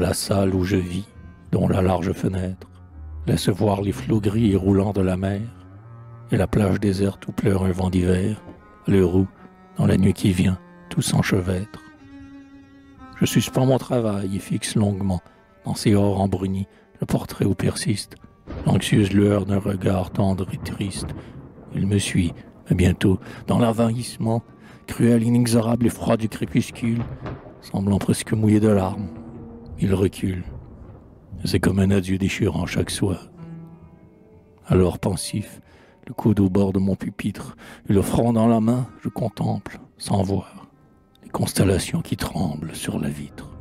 la salle où je vis, dont la large fenêtre laisse voir les flots gris et roulants de la mer, et la plage déserte où pleure un vent d'hiver, l'heure où, dans la nuit qui vient, tout s'enchevêtre. Je suspends mon travail et fixe longuement, dans ces ors embrunis, le portrait où persiste l'anxieuse lueur d'un regard tendre et triste. Il me suit, et bientôt, dans l'envahissement, cruel, inexorable et froid du crépuscule, semblant presque mouillé de larmes, il recule. C'est comme un adieu déchirant chaque soir. Alors pensif, le coude au bord de mon pupitre et le front dans la main, je contemple, sans voir, les constellations qui tremblent sur la vitre.